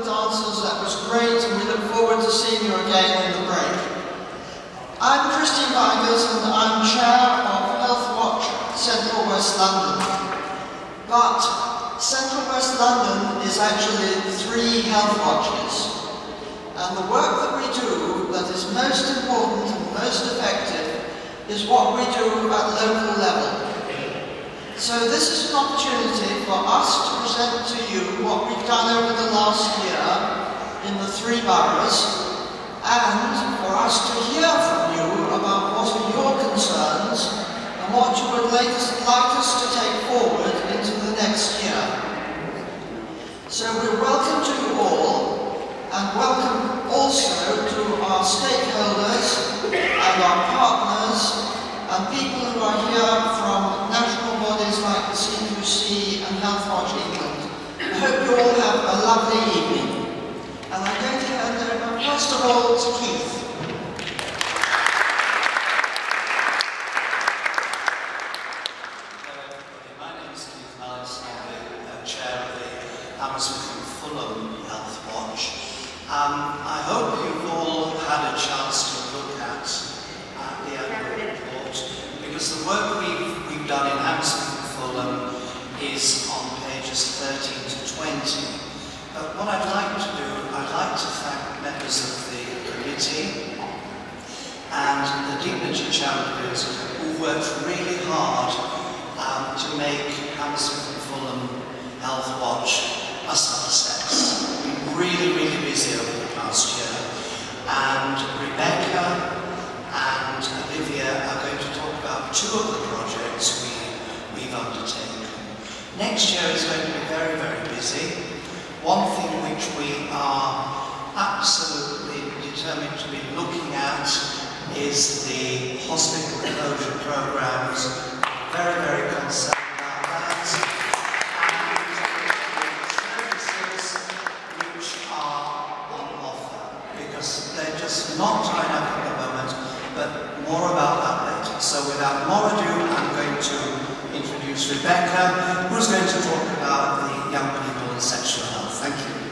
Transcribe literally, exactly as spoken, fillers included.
the dancers. That was great, and we look forward to seeing you again in the break. I'm Christine Vigers, and I'm Chair of Healthwatch Central West London. But Central West London is actually three health watches. And the work that we do that is most important and most effective is what we do at local level. So this is an opportunity for us to present to you what we've done over the last year in the three boroughs, and for us to hear from you about what are your concerns and what you would like us, like us to take forward into the next year. So we're welcome to you all, and welcome also to our stakeholders and our partners and people who are here from national bodies like the C Q C and Healthwatch England. I hope you all have a lovely evening. And I'm going to hand over first of all to Keith. My name is Keith Mallis. I'm the chair of the Hammersmith and Fulham Healthwatch. Um, I hope you've all had a chance to look at uh, the annual report, because the work we've, we've done in Hammersmith and Fulham is on pages thirteen to twenty. But what I'd like to do, I'd like to thank members of the committee and the dignity champions who worked really hard um, to make Hammersmith and Fulham Healthwatch a success. We've been really, really busy over the past year, and Rebecca and Olivia are going to talk about two of the projects we, we've undertaken. Next year is going to be very, very busy. One thing which we are absolutely determined to be looking at is the hospital closure programs. Very, very concerned about that. And the services which are on offer, because they're just not tied up at the moment, but more about that later. So without more ado, I'm going to introduce Rebecca, who's going to talk about the young people and sexual health. Thank you.